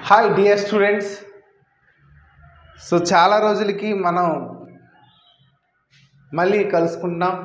Hi dear students. So చాలా రోజులకి మనం మళ్ళీ కలుసుకుంటున్నాం.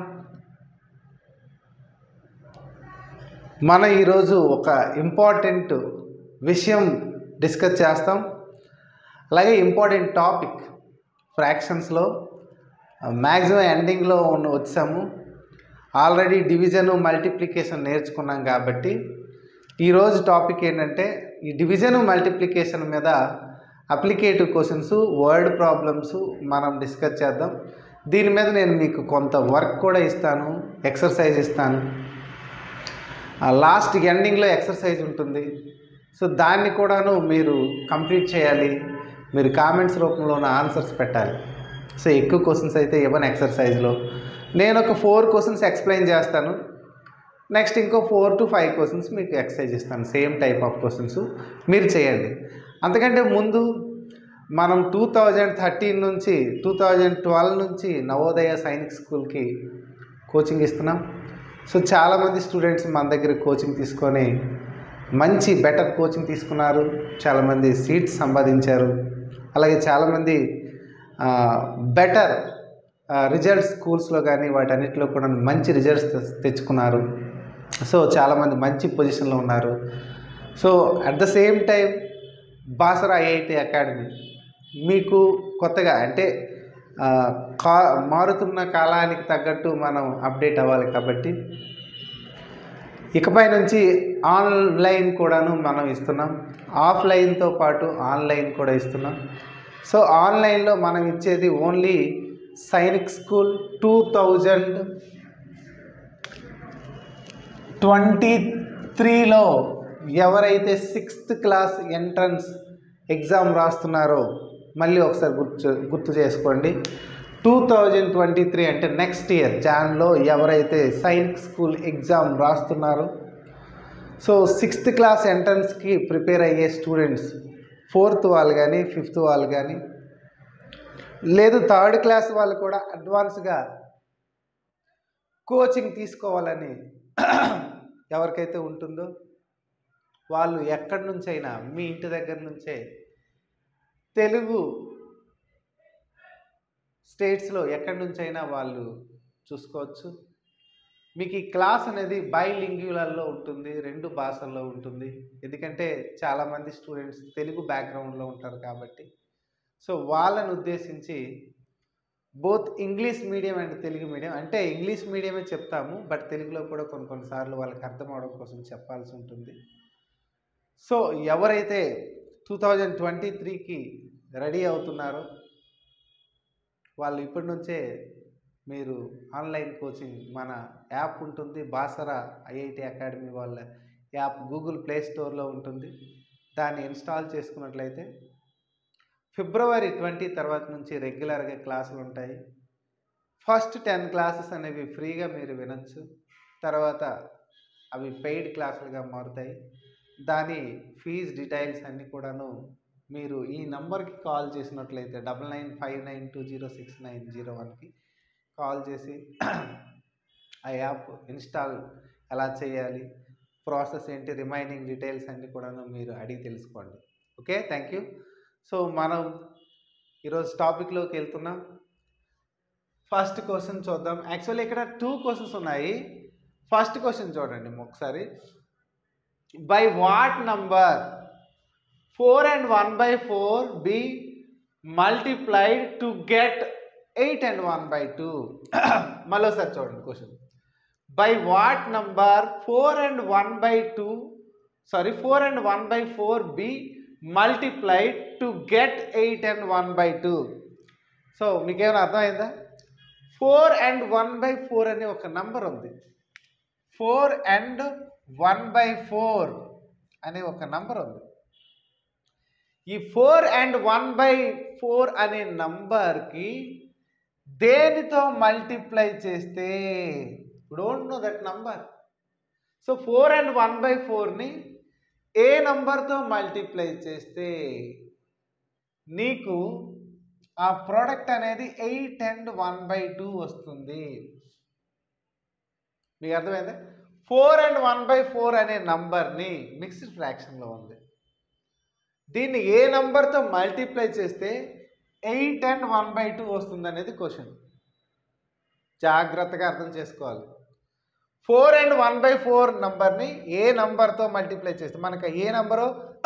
ఈరోజు ఒక ఇంపార్టెంట్ విషయం డిస్కస్ చేస్తాం. అలాగే ఇంపార్టెంట్ టాపిక్ ఫ్రాక్షన్స్లో మ్యాక్సిమం ఎండింగ్లో వచ్చాము. ఆల్రెడీ డివిజన్ మల్టిప్లికేషన్ నేర్చుకున్నాం కాబట్టి ఈరోజు టాపిక్ ఏంటంటే ఈ డివిజన్ మల్టిప్లికేషన్ మీద అప్లికేటివ్ క్వశ్చన్స్, వర్డ్ ప్రాబ్లమ్స్ మనం డిస్కస్ చేద్దాం. దీని మీద నేను మీకు కొంత వర్క్ కూడా ఇస్తాను, ఎక్సర్సైజ్ ఇస్తాను. లాస్ట్ ఎండింగ్లో ఎక్సర్సైజ్ ఉంటుంది. సో దాన్ని కూడాను మీరు కంప్లీట్ చేయాలి. మీరు కామెంట్స్ రూపంలో ఆన్సర్స్ పెట్టాలి. సో ఎక్కువ క్వశ్చన్స్ అయితే ఇవ్వను ఎక్సర్సైజ్లో. నేను ఒక 4 క్వశ్చన్స్ ఎక్స్ప్లెయిన్ చేస్తాను. నెక్స్ట్ ఇంకో 4 to 5 క్వశ్చన్స్ మీకు ఎక్సర్సైజ్ ఇస్తాను. సేమ్ టైప్ ఆఫ్ క్వశ్చన్స్ మీరు చేయండి. అంతకంటే ముందు మనం 2013 నుంచి 2012 నుంచి నవోదయ సైనిక్ స్కూల్కి కోచింగ్ ఇస్తున్నాం. సో చాలామంది స్టూడెంట్స్ మన దగ్గర కోచింగ్ తీసుకొని మంచి బెటర్ కోచింగ్ తీసుకున్నారు. చాలామంది సీట్స్ సంపాదించారు. అలాగే చాలామంది బెటర్ రిజల్ట్స్ స్కూల్స్లో కానీ వాటన్నిటిలో కూడా మంచి రిజల్ట్స్ తెచ్చుకున్నారు. సో చాలామంది మంచి పొజిషన్లో ఉన్నారు. So at the same time Basara IIT academy మీకు కొత్తగా అంటే మారుతున్న కాలానికి తగ్గట్టు మనం అప్డేట్ అవ్వాలి కాబట్టి ఇకపై నుంచి ఆన్లైన్ కూడాను మనం ఇస్తున్నాం. ఆఫ్లైన్తో పాటు ఆన్లైన్ కూడా ఇస్తున్నాం. సో ఆన్లైన్లో మనం ఇచ్చేది ఓన్లీ సైనిక్ స్కూల్ 2023లో ఎవరైతే 6th క్లాస్ ఎంట్రన్స్ ఎగ్జామ్ రాస్తున్నారో మళ్ళీ ఒకసారి గుర్తు చేసుకోండి. 2023 అంటే నెక్స్ట్ ఇయర్ జాన్లో ఎవరైతే సైనిక్ స్కూల్ ఎగ్జామ్ రాస్తున్నారో, సో 6th క్లాస్ ఎంట్రన్స్కి ప్రిపేర్ అయ్యే స్టూడెంట్స్ 4th వాళ్ళు కానీ 5th వాళ్ళు కానీ లేదు 3rd క్లాస్ వాళ్ళు కూడా అడ్వాన్స్గా కోచింగ్ తీసుకోవాలని ఎవరికైతే ఉంటుందో వాళ్ళు ఎక్కడి నుంచైనా మీ ఇంటి దగ్గర నుంచే తెలుగు స్టేట్స్లో ఎక్కడి నుంచైనా వాళ్ళు చూసుకోవచ్చు. మీకు ఈ క్లాస్ అనేది బైలింగ్యువల్లో ఉంటుంది, 2 భాషల్లో ఉంటుంది. ఎందుకంటే చాలామంది స్టూడెంట్స్ తెలుగు బ్యాక్గ్రౌండ్లో ఉంటారు కాబట్టి సో వాళ్ళని ఉద్దేశించి both English medium and Telugu medium, అంటే ఇంగ్లీష్ మీడియమే చెప్తాము బట్ తెలుగులో కూడా కొన్నిసార్లు వాళ్ళకి అర్థం అవడం కోసం చెప్పాల్సి ఉంటుంది. సో ఎవరైతే 2023కి రెడీ అవుతున్నారో వాళ్ళు ఇప్పటి నుంచే మీరు ఆన్లైన్ కోచింగ్ మన యాప్ ఉంటుంది, బాసరా ఐఐటి అకాడమీ వాళ్ళ యాప్ గూగుల్ ప్లే స్టోర్లో ఉంటుంది. దాన్ని ఇన్స్టాల్ చేసుకున్నట్లయితే February 20 తర్వాత నుంచి రెగ్యులర్గా క్లాసులు ఉంటాయి. ఫస్ట్ 10 క్లాసెస్ అనేవి ఫ్రీగా మీరు వినొచ్చు. తర్వాత అవి పెయిడ్ క్లాసులుగా మారుతాయి. దాని ఫీజ్ డీటెయిల్స్ అన్నీ కూడాను మీరు ఈ నంబర్కి కాల్ చేసినట్లయితే 9959206901కి కాల్ చేసి ఆ యాప్ ఇన్స్టాల్ ఎలా చేయాలి, ప్రాసెస్ ఏంటి, రిమైనింగ్ డీటెయిల్స్ అన్నీ కూడాను మీరు అడిగి తెలుసుకోండి. Okay, thank you. సో మనం ఈరోజు టాపిక్లోకి వెళ్తున్నాం. ఫస్ట్ క్వశ్చన్ చూద్దాం. యాక్చువల్లీ ఇక్కడ 2 క్వశ్చన్స్ ఉన్నాయి. ఫస్ట్ క్వశ్చన్ చూడండి ఒకసారి. By what number 4 and 1/4 be multiplied to get 8 and 1/2? మరోసారి చూడండి question. By what number 4 and 1/4 be multiplied to get 8 and 1/2? So మీకేమైనా అర్థమైందా? 4 and 1/4 అనే ఒక నంబర్ ఉంది. 4 and 1/4 అనే ఒక నంబర్ ఉంది. ఈ 4 and 1/4 అనే నంబర్కి దేనితో మల్టిప్లై చేస్తే, don't know that number. So 4 and 1/4ని ఏ నంబర్తో మల్టిప్లై చేస్తే నీకు ఆ ప్రోడక్ట్ అనేది 8 and 1/2 వస్తుంది. మీకు అర్థమైందా? 4 and 1/4 అనే నంబర్ని మిక్స్డ్ ఫ్రాక్షన్లో ఉంది. దీన్ని ఏ నంబర్తో మల్టిప్లై చేస్తే 8 and 1/2 వస్తుంది అనేది క్వశ్చన్. జాగ్రత్తగా అర్థం చేసుకోవాలి. 4 and 1/4 నంబర్ని ఏ నంబర్తో మల్టిప్లై చేస్తే, మనకు ఏ నంబరో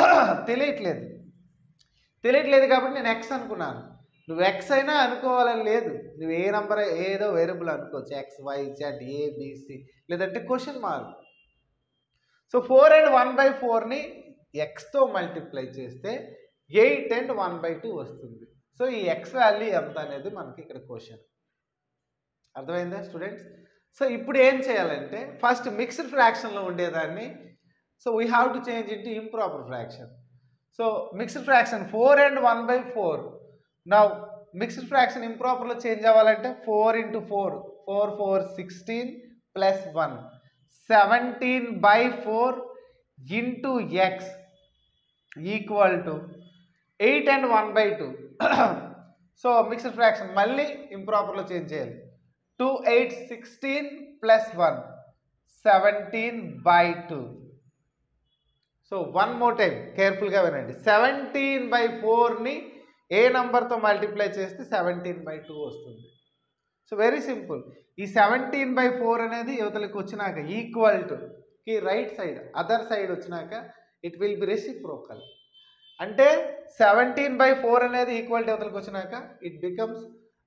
తెలియట్లేదు కాబట్టి నేను ఎక్స్ అనుకున్నాను. నువ్వు ఎక్స్ అయినా అనుకోవాలని లేదు, నువ్వు ఏ నంబర్ ఏదో వేరియబుల్ అనుకోవచ్చు, ఎక్స్ వై జెడ్ ఏబిసి, లేదంటే క్వశ్చన్ మార్క్. సో 4 and 1/4ని ఎక్స్తో మల్టిప్లై చేస్తే 8 and 1/2 వస్తుంది. సో ఈ ఎక్స్ వాల్యూ ఎంత అనేది మనకి ఇక్కడ క్వశ్చన్. అర్థమైందా స్టూడెంట్స్? సో ఇప్పుడు ఏం చేయాలంటే, ఫస్ట్ మిక్స్డ్ ఫ్రాక్షన్లో ఉండేదాన్ని so we have to change into improper fraction. So mixed fraction 4 and 1/4. నా మిక్స్డ్ ఫ్రాక్షన్ ఇంప్రాపర్లో చేంజ్ అవ్వాలంటే 4 into 4, 4 4 16 plus 1 17/4 into x equal to 8 and 1/2. So mixed fraction మళ్ళీ ఇంప్రాపర్లో చేంజ్ చేయాలి. 2 8 16 plus 1 17/2. So one more time కేర్ఫుల్గా వినండి. 17/4ని ఏ నంబర్తో మల్టిప్లై చేస్తే 17/2 వస్తుంది. So very simple. ఈ 17/4 అనేది యువతలకు వచ్చినాక ఈక్వల్ టు కి రైట్ సైడ్ అదర్ సైడ్ వచ్చినాక ఇట్ విల్ బి రెసిప్రోకల్. అంటే 17/4 అనేది ఈక్వల్ టు యువతలకు వచ్చినాక ఇట్ బికమ్స్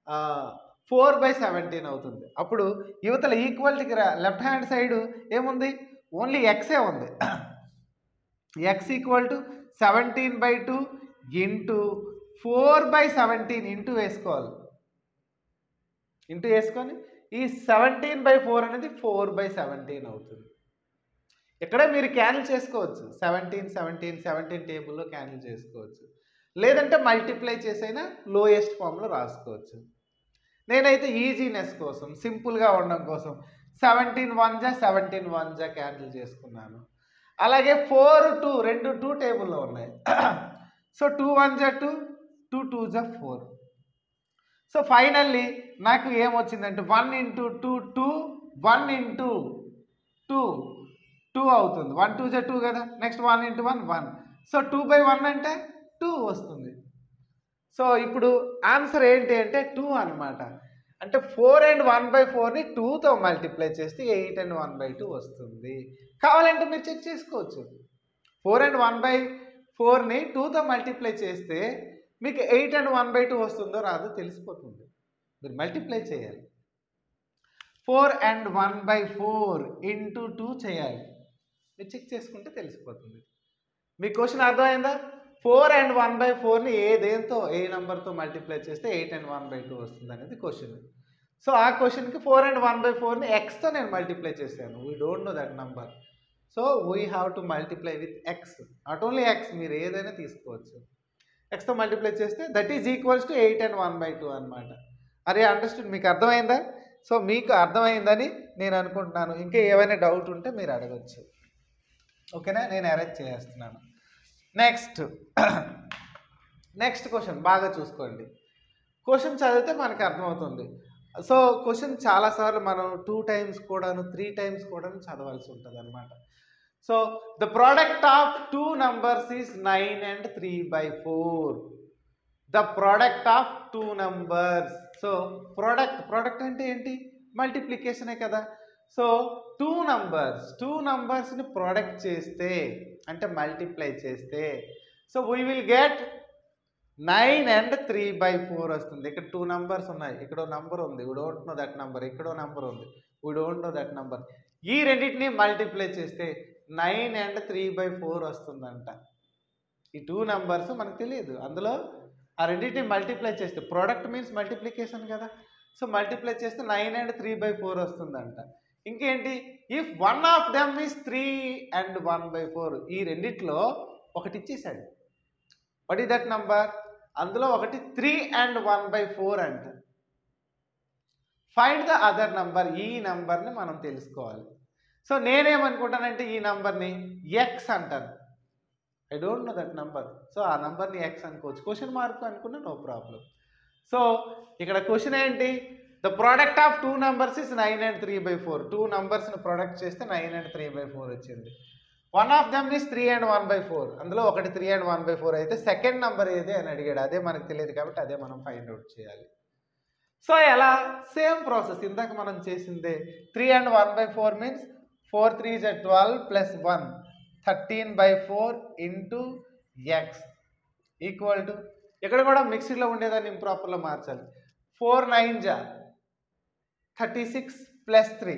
4/17 అవుతుంది. అప్పుడు యువతల ఈక్వాలిటీకి లెఫ్ట్ హ్యాండ్ సైడ్ ఏముంది, ఓన్లీ ఎక్సే ఉంది. X equal to 17/2 into 4/17 into వేసుకోవాలి. ఇంటూ వేసుకొని ఈ 17/4 అనేది 4/17 అవుతుంది. ఇక్కడ మీరు క్యాన్సిల్ చేసుకోవచ్చు, 17 17 17 టేబుల్లో క్యాన్సిల్ చేసుకోవచ్చు, లేదంటే మల్టిప్లై చేసైనా లోయెస్ట్ ఫామ్లో రాసుకోవచ్చు. నేనైతే ఈజీనెస్ కోసం, సింపుల్గా ఉండడం కోసం 17 1 జా 17 1 జా క్యాన్సిల్ చేసుకున్నాను. అలాగే 4 2 రెండు 2 టేబుల్లో ఉన్నాయి. సో 2 1 జా 2, 2 2 జా 4. సో ఫైనల్లీ నాకు ఏమొచ్చిందంటే 1 into 2 2, 1 into 2 2 అవుతుంది. 1 2 జా 2 కదా. Next 1 into 1 1. సో 2/1 అంటే 2 వస్తుంది. సో ఇప్పుడు ఆన్సర్ ఏంటి అంటే 2 అనమాట. అంటే 4 and 1/4ని 2తో మల్టిప్లై చేస్తే 8 and 1/2 వస్తుంది. కావాలంటే మీరు చెక్ చేసుకోవచ్చు. 4 and 1/4ని 2తో మల్టిప్లై చేస్తే మీకు 8 and 1/2 వస్తుందో రాదో తెలిసిపోతుంది. మీరు మల్టిప్లై చేయాలి. 4 and 1/4 into 2 చేయాలి. మీరు చెక్ చేసుకుంటే తెలిసిపోతుంది. మీ క్వశ్చన్ అర్థమైందా? 4 and 1/4ని దేంతో ఏ నెంబర్తో మల్టిప్లై చేస్తే 8 and 1/2 వస్తుంది అనేది క్వశ్చన్. సో ఆ క్వశ్చన్కి 4 and 1/4ని ఎక్స్తో నేను మల్టిప్లై చేశాను. We don't know that number. So we have to multiply with X. Not only X, మీరు ఏదైనా తీసుకోవచ్చు. ఎక్స్తో మల్టిప్లై చేస్తే that is equals to 8 and 1/2 అనమాట. అరే అండర్స్టూడ్? మీకు అర్థమైందా? సో మీకు అర్థమైందని నేను అనుకుంటున్నాను. ఇంకా ఏమైనా డౌట్ ఉంటే మీరు అడగచ్చు. ఓకేనా? నేను అరేంజ్ చేస్తున్నాను. నెక్స్ట్ క్వశ్చన్ బాగా చూసుకోండి. క్వశ్చన్ చదివితే మనకు అర్థమవుతుంది. సో క్వశ్చన్ చాలాసార్లు మనం 2 times కూడాను 3 times కూడాను చదవాల్సి ఉంటుంది అనమాట. So the product of 2 numbers is 9 and 3/4. The product of 2 numbers. So product అంటే ఏంటి? మల్టిప్లికేషనే కదా. సో 2 numbers ని ప్రోడక్ట్ చేస్తే అంటే మల్టిప్లై చేస్తే so we will get 9 and 3/4 వస్తుంది. ఇక్కడ 2 numbers ఉన్నాయి, ఇక్కడ నంబర్ ఉంది, we don't know that number, ఇక్కడ నంబర్ ఉంది, we don't know that number. ఈ రెండింటిని మల్టిప్లై చేస్తే 9 and 3/4 వస్తుందంట. ఈ 2 numbers మనకు తెలియదు, అందులో ఆ రెండింటిని మల్టిప్లై చేస్తే ప్రోడక్ట్ మీన్స్ మల్టిప్లికేషన్ కదా. సో మల్టిప్లై చేస్తే 9 and 3/4 వస్తుందంట. ఇంకేంటి? If one of them is 3 and 1/4, ఈ రెండిట్లో ఒకటి ఇచ్చేసాడు. What is that number? అందులో ఒకటి 3 and 1/4 అంట. Find the other number. ఈ నంబర్ని మనం తెలుసుకోవాలి. సో నేనేమనుకుంటానంటే ఈ నంబర్ని ఎక్స్ అంటాను. I don't know that number. So ఆ నంబర్ని ఎక్స్ అనుకోవచ్చు. క్వశ్చన్ మార్క్ అనుకున్నా నో ప్రాబ్లం. సో ఇక్కడ క్వశ్చన్ ఏంటి? The product of 2 numbers is 9 and 3/4. 2 numbers ని ప్రొడక్ట్ చేస్తే 9 and 3/4 వచ్చింది. One of them is 3 and 1/4. అందులో ఒకటి 3 and 1/4 అయితే సెకండ్ నెంబర్ ఏది అని అడిగాడు. అదే మనకు తెలియదు కాబట్టి అదే మనం ఫైండ్ అవుట్ చేయాలి. సో ఎలా? సేమ్ ప్రాసెస్ ఇందాక మనం చేసిందే. 3 and 1/4 means 4 3s are 12 plus 1 13/4 into x equal to ఇక్కడ కూడా మిక్సీలో ఉండేదాన్ని ఇంప్రాపర్లో మార్చాలి. 4 9s are 36 plus 3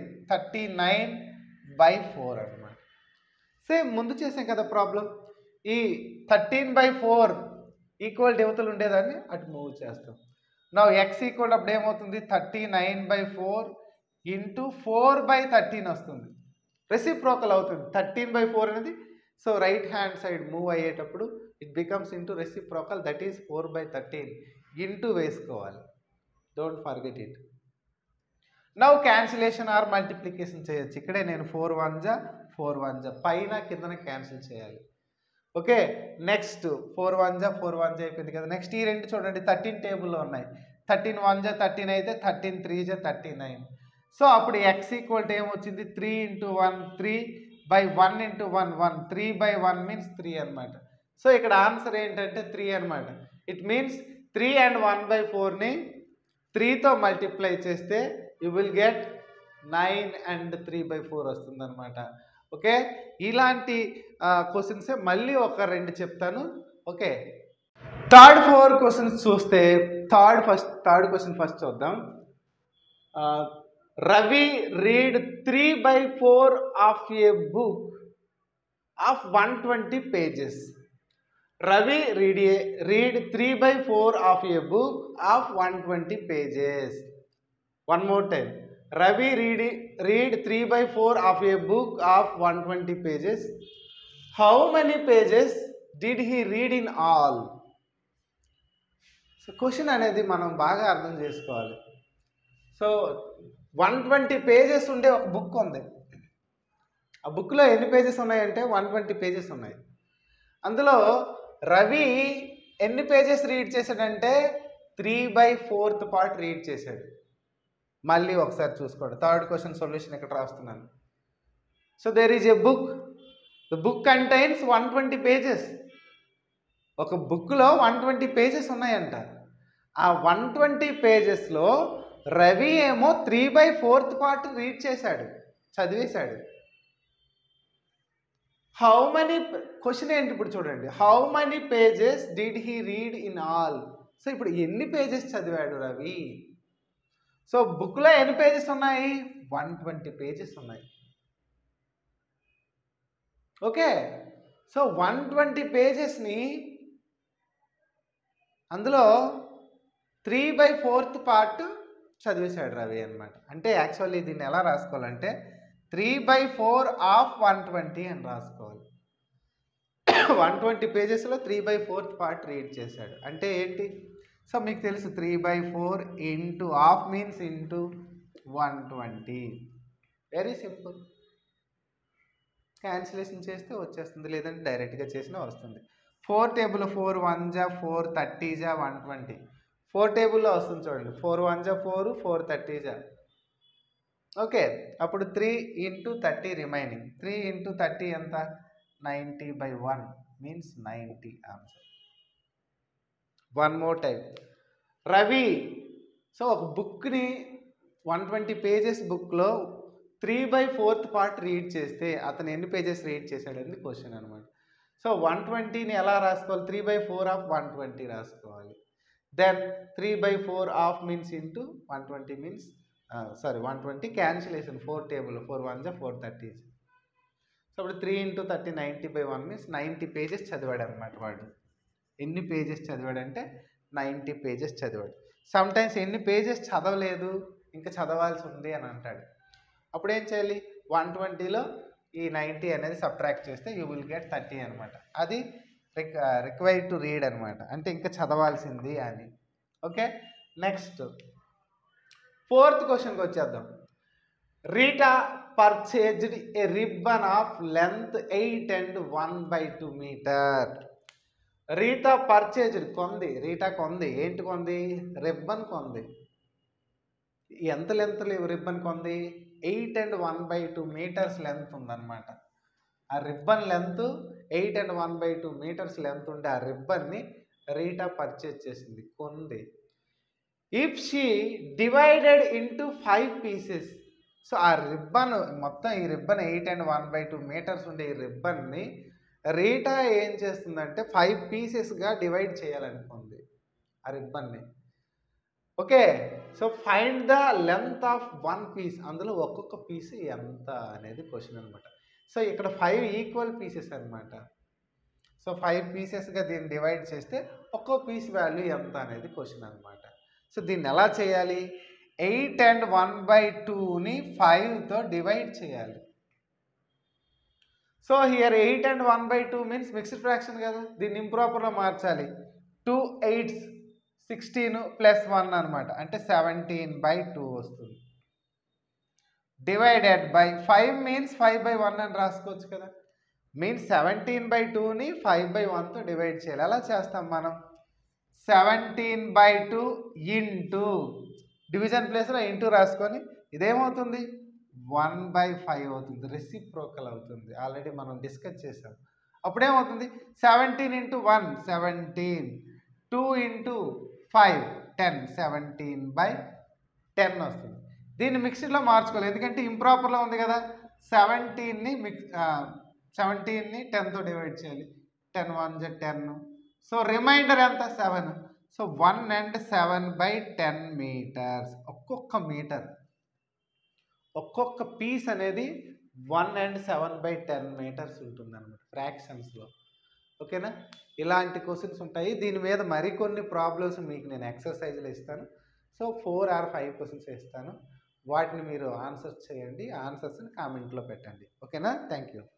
39/4 అనమాట. సేమ్ ముందు చేసాం కదా ప్రాబ్లం. ఈ 13/4 ఈక్వల్ యువతలు ఉండేదాన్ని అటు మూవ్ చేస్తాం. నా ఎక్స్ ఈక్వల్ అప్పుడు ఏమవుతుంది? 39/4 ఇంటూ 4/13 వస్తుంది. రెసిప్రోకల్ అవుతుంది. 13/4 అనేది so right hand side move అయ్యేటప్పుడు it becomes into reciprocal, that is 4/13 into వేసుకోవాలి. Don't forget it. Now cancellation or multiplication చేయొచ్చు. ఇక్కడే నేను 4 1s 4 1s పైన కిందన క్యాన్సిల్ చేయాలి. ఓకే, నెక్స్ట్ 4 1s 4 1s అయిపోయింది కదా. నెక్స్ట్ ఈ రెండు చూడండి 13 టేబుల్లో ఉన్నాయి. 13 1s 13 అయితే 13 3s 39. సో అప్పుడు ఎక్స్ ఈక్వల్ టు ఏమొచ్చింది? 3 into 1 3/1 into 1 1 3/1 మీన్స్ 3 అనమాట. సో ఇక్కడ ఆన్సర్ ఏంటంటే 3 అనమాట. ఇట్ మీన్స్ 3 and 1/4ని 3తో మల్టిప్లై చేస్తే యూ విల్ గెట్ 9 and 3/4 వస్తుంది అనమాట. ఓకే, ఇలాంటి క్వశ్చన్సే మళ్ళీ ఒక రెండు చెప్తాను. ఓకే, థర్డ్ 4 క్వశ్చన్స్ చూస్తే థర్డ్ క్వశ్చన్ ఫస్ట్ చూద్దాం. Ravi read 3/4 of a book of 120 pages. Ravi read 3/4 of a book of 120 pages. One more time. Ravi read 3/4 of a book of 120 pages. How many pages did he read in all? So question అనేది మనం బాగా అర్థం చేసుకోవాలి. So 120 pages ఉండే ఒక book ఉంది. ఆ బుక్లో ఎన్ని పేజెస్ ఉన్నాయంటే 120 pages ఉన్నాయి. అందులో రవి ఎన్ని పేజెస్ రీడ్ చేశాడంటే 3/4 పార్ట్ రీడ్ చేశాడు. మళ్ళీ ఒకసారి చూసుకోండి. థర్డ్ క్వశ్చన్ సొల్యూషన్ ఇక్కడ రాస్తున్నాను. So there is a book. The book contains 120 pages. ఒక బుక్లో 120 pages ఉన్నాయంట. ఆ 120 pagesలో రవి ఏమో 3/4 పార్ట్ రీడ్ చేశాడు, చదివేశాడు. హౌ మెనీ క్వశ్చన్ ఏంటి ఇప్పుడు చూడండి. How many pages did he read in all? So ఇప్పుడు ఎన్ని పేజెస్ చదివాడు రవి? సో బుక్లో ఎన్ని పేజెస్ ఉన్నాయి? 120 pages ఉన్నాయి. ఓకే, సో 120 pagesని అందులో 3/4 పార్ట్ చదివేశాడు రవి అనమాట. అంటే యాక్చువల్లీ దీన్ని ఎలా రాసుకోవాలంటే 3/4 ఆఫ్ 120 అని రాసుకోవాలి. 120 పేజెస్లో 3/4 పార్ట్ రీడ్ చేశాడు అంటే ఏంటి? సో మీకు తెలుసు 3/4 into half means into 120. Very simple. Cancellation చేస్తే వచ్చేస్తుంది, లేదంటే డైరెక్ట్గా చేసినా వస్తుంది. 4 టేబుల్ 4 1s 4 30s 120. 4 టేబుల్లో వస్తుంది చూడండి. 4 1s 4 4 30s. ఓకే, అప్పుడు 3 into 30 రిమైనింగ్. 3 into 30 ఎంత? 90/1 means 90 answer. One more time. Ravi so ఒక బుక్ని 120 pages బుక్లో 3/4 పార్ట్ రీడ్ చేస్తే అతను ఎన్ని పేజెస్ రీడ్ చేశాడని క్వశ్చన్ అనమాట. సో 120ని ఎలా రాసుకోవాలి? 3/4 ఆఫ్ 120 రాసుకోవాలి. Then 3/4 of means into 120 means 120 cancellation. 4 table 4 1s 4 30s. So ఇప్పుడు 3 into 30 90/1 మీన్స్ 90 pages చదివాడు అనమాట వాడు. ఎన్ని పేజెస్ చదివాడంటే 90 pages చదివాడు. సమ్ టైమ్స్ ఎన్ని పేజెస్ చదవలేదు ఇంకా చదవాల్సి ఉంది అని అంటాడు. అప్పుడు ఏం చేయాలి? 120లో ఈ 90 అనేది సబ్ట్రాక్ట్ చేస్తే యూ విల్ గెట్ 30 అనమాట. అది రిక్వైర్డ్ టు రీడ్ అనమాట, అంటే ఇంకా చదవాల్సింది అని. ఓకే, నెక్స్ట్ 4th క్వశ్చన్కి వచ్చేద్దాం. Rita purchased a ribbon of length 8 and 1/2 meter. Rita purchased కొంది. రీటా కొంది. ఏంటి కొంది? రిబ్బన్ కొంది. ఎంత లెంత్ రిబ్బన్ కొంది? 8 and 1/2 meters లెంత్ ఉందన్నమాట. ఆ ribbon length 8 and 1/2 meters length ఉండే ఆ రిబ్బన్ని రీటా పర్చేజ్ చేసింది, కొంది. If she divided into 5 pieces, so ఆ రిబ్బన్ మొత్తం, ఈ రిబ్బన్ 8 and 1/2 మీటర్స్ ఉండే ఈ రిబ్బన్ని రీటా ఏం చేస్తుందంటే 5 పీసెస్గా డివైడ్ చేయాలనుకుంది ఆ రిబ్బన్ని. Okay, so find the length of 1 piece, అందులో ఒక్కొక్క పీస్ ఎంత అనేది క్వశ్చన్ అనమాట. సో ఇక్కడ 5 ఈక్వల్ పీసెస్ అనమాట. సో 5 పీసెస్గా దీన్ని డివైడ్ చేస్తే ఒక్కో పీస్ వాల్యూ ఎంత అనేది క్వశ్చన్ అనమాట. సో దీన్ని ఎలా చేయాలి? 8 and 1/2ని 5తో డివైడ్ చేయాలి. So here 8 and 1/2 means mixed fraction కదా, దీన్ని ఇంప్రాపర్లో మార్చాలి. 2 8s 16 + 1 అనమాట, అంటే 17/2 వస్తుంది. డివైడెడ్ బై 5 మీన్స్ 5/1 అని రాసుకోవచ్చు కదా, మీన్స్ 17/2ని 5/1తో డివైడ్ చేయాలి. ఎలా చేస్తాం మనం? 17/2 ఇంటూ, డివిజన్ ప్లేస్లో ఇంటూ రాసుకొని ఇదేమవుతుంది 1/5 అవుతుంది, రెసిప్రోకల్ అవుతుంది. ఆల్రెడీ మనం డిస్కస్ చేసాం. అప్పుడేమవుతుంది 17 × 1 17, 2 × 5 10, 17/10 వస్తుంది. దీన్ని మిక్స్డ్లో మార్చుకోవాలి, ఎందుకంటే ఇంప్రాపర్లో ఉంది కదా. 17ని 10తో డివైడ్ చేయాలి. 10 1 10. సో రిమైండర్ ఎంత? 7. So 1 and 7/10 meters. ఒక్కొక్క మీటర్, ఒక్కొక్క పీస్ అనేది 1 and 7/10 మీటర్స్ ఉంటుంది అనమాట ఫ్రాక్షన్స్లో. ఓకేనా? ఇలాంటి క్వశ్చన్స్ ఉంటాయి. దీని మీద మరికొన్ని ప్రాబ్లమ్స్ మీకు నేను ఎక్సర్సైజ్లు ఇస్తాను. సో 4 or 5 క్వశ్చన్స్ ఇస్తాను, వాటిని మీరు ఆన్సర్స్ చేయండి. ఆన్సర్స్ని కామెంట్లో పెట్టండి. ఓకేనా? Thank you.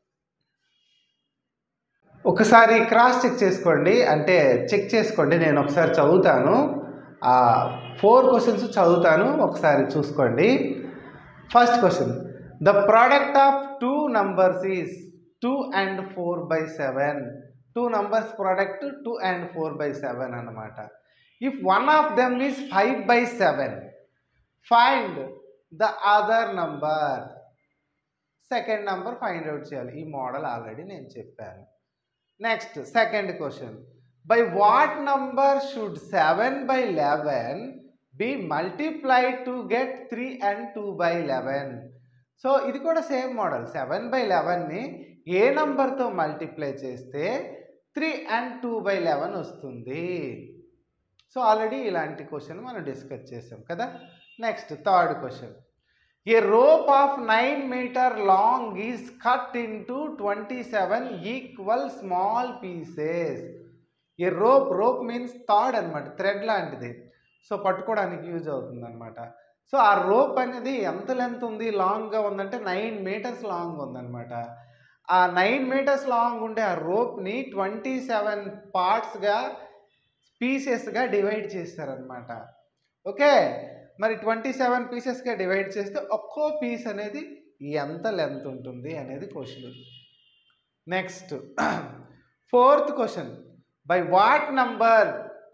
ఒకసారి క్రాస్ చెక్ చేసుకోండి, అంటే చెక్ చేసుకోండి. నేను ఒకసారి చదువుతాను, 4 క్వశ్చన్స్ చదువుతాను, ఒకసారి చూసుకోండి. First question, the product of 2 numbers is 2 and 4/7. 2 numbers product 2 and 4/7 అన్నమాట. If one of them is 5/7, find the other number. Second number find out చేయాలి. ఈ మోడల్ ఆల్రెడీ నేను చెప్పాను. Next second question, by what number should 7/11 be multiplied to get 3 and 2/11? So ఇది కూడా same model. 7/11ని ఏ నంబర్తో multiply చేస్తే 3 and 2/11 వస్తుంది. So already ఇలాంటి క్వశ్చన్ మనం డిస్కస్ చేసాం కదా. Next third question, a rope of 9 meter long is cut into 27 equal small pieces. A rope means థాడ్ అనమాట, థ్రెడ్ లాంటిది. సో పట్టుకోవడానికి యూజ్ అవుతుంది అనమాట. సో ఆ రోప్ అనేది ఎంత లెంత్ ఉంది, లాంగ్గా ఉందంటే 9 meters లాంగ్ ఉందన్నమాట. ఆ 9 meters లాంగ్ ఉండే ఆ రోప్ని 27 పార్ట్స్గా, పీసెస్గా డివైడ్ చేస్తారనమాట. ఓకే, మరి 27 పీసెస్గా డివైడ్ చేస్తే ఒక్కో పీస్ అనేది ఎంత లెంత్ ఉంటుంది అనేది question. Next fourth question, by what number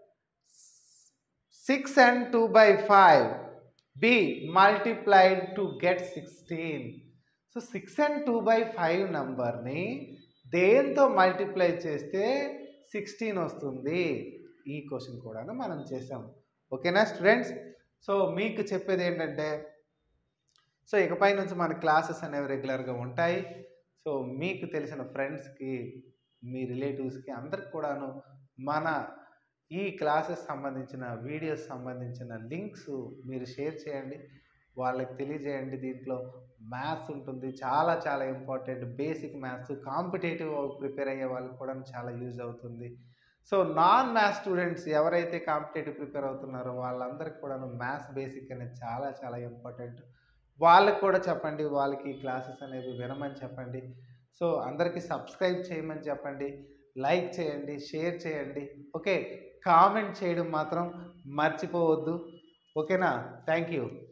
6 and 2/5 be multiplied to get 16? So 6 and 2/5 నంబర్ని దేంతో మల్టిప్లై చేస్తే 16 వస్తుంది? ఈ క్వశ్చన్ కూడా మనం చేసాం. ఓకేనా స్టూడెంట్స్? సో మీకు చెప్పేది ఏంటంటే, సో ఇకపై నుంచి మన క్లాసెస్ అనేవి రెగ్యులర్గా ఉంటాయి. సో మీకు తెలిసిన ఫ్రెండ్స్కి, మీ రిలేటివ్స్కి, అందరికి కూడాను మన ఈ క్లాసెస్ సంబంధించిన, వీడియోస్ సంబంధించిన లింక్స్ మీరు షేర్ చేయండి, వాళ్ళకి తెలియజేయండి. దీంట్లో మ్యాథ్స్ ఉంటుంది, చాలా చాలా important basic maths. Competitive prepare అయ్యే వాళ్ళకి కూడా చాలా యూజ్ అవుతుంది. సో నాన్ మ్యాథ్స్ స్టూడెంట్స్ ఎవరైతే కాంపిటేటివ్ ప్రిపేర్ అవుతున్నారో వాళ్ళందరికీ కూడా మ్యాథ్స్ బేసిక్ అనేది చాలా చాలా ఇంపార్టెంట్. వాళ్ళకి కూడా చెప్పండి, వాళ్ళకి క్లాసెస్ అనేవి వినమని చెప్పండి. సో అందరికీ సబ్స్క్రైబ్ చేయమని చెప్పండి, లైక్ చేయండి, షేర్ చేయండి. ఓకే, కామెంట్ చేయడం మాత్రం మర్చిపోవద్దు. ఓకేనా? Thank you.